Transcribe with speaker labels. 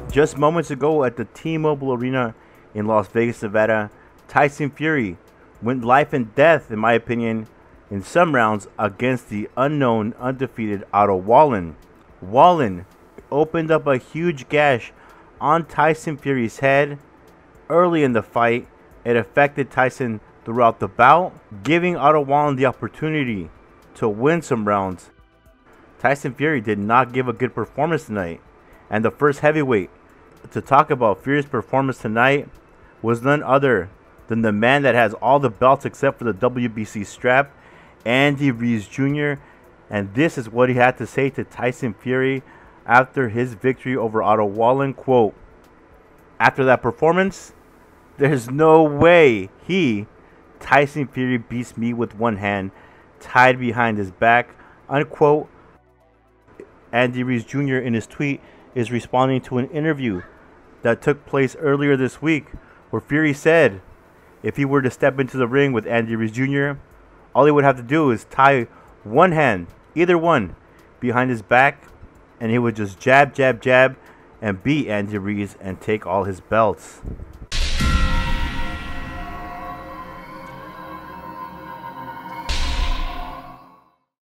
Speaker 1: Just moments ago at the T-Mobile Arena in Las Vegas, Nevada, Tyson Fury went life and death, in my opinion, in some rounds against the unknown undefeated Otto Wallin. Wallin opened up a huge gash on Tyson Fury's head early in the fight. It affected Tyson throughout the bout, giving Otto Wallin the opportunity to win some rounds. Tyson Fury did not give a good performance tonight, and the first heavyweight to talk about Fury's performance tonight was none other than the man that has all the belts except for the WBC strap, Andy Ruiz Jr., and this is what he had to say to Tyson Fury after his victory over Otto Wallin. Quote, "After that performance, there's no way Tyson Fury, beats me with one hand tied behind his back," unquote. Andy Ruiz Jr. in his tweet is responding to an interview that took place earlier this week where Fury said if he were to step into the ring with Andy Ruiz Jr., all he would have to do is tie one hand, either one, behind his back, and he would just jab, jab, jab, and beat Andy Ruiz and take all his belts.